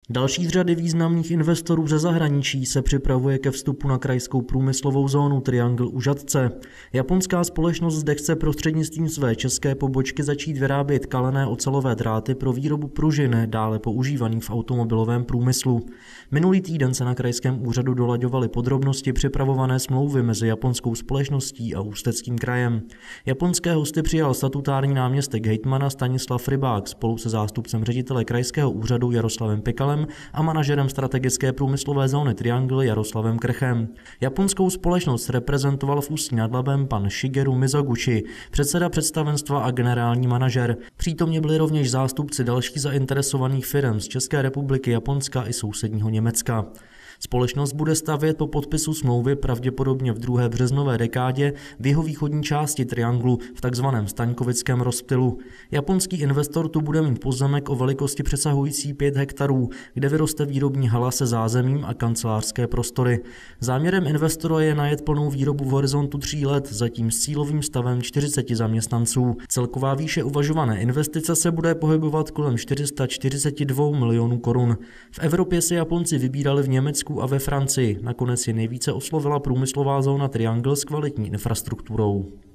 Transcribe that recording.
Další z řady významných investorů ze zahraničí se připravuje ke vstupu na krajskou průmyslovou zónu Triangle u Žatce. Japonská společnost zde chce prostřednictvím své české pobočky začít vyrábět kalené ocelové dráty pro výrobu pružin, dále používaných v automobilovém průmyslu. Minulý týden se na krajském úřadu dolaďovaly podrobnosti připravované smlouvy mezi japonskou společností a Ústeckým krajem. Japonské hosty přijal statutární náměstek hejtmana Stanislav Rybák spolu se zástupcem ředitele krajského úřadu Jaroslavem Pikalem a manažerem strategické průmyslové zóny Triangle Jaroslavem Krchem. Japonskou společnost reprezentoval v Ústí nad Labem pan Shigeru Mizoguchi, předseda představenstva a generální manažer. Přítomně byli rovněž zástupci dalších zainteresovaných firm z České republiky, Japonska i sousedního Německa. Společnost bude stavět po podpisu smlouvy pravděpodobně v 2. březnové dekádě v jihovýchodní části Trianglu v takzvaném staňkovickém rozptylu. Japonský investor tu bude mít pozemek o velikosti přesahující 5 hektarů, kde vyroste výrobní hala se zázemím a kancelářské prostory. Záměrem investora je najet plnou výrobu v horizontu 3 let, zatím s cílovým stavem 40 zaměstnanců. Celková výše uvažované investice se bude pohybovat kolem 442 milionů korun. V Evropě si Japonci vybírali v Německu a ve Francii. Nakonec je nejvíce oslovila průmyslová zóna Triangle s kvalitní infrastrukturou.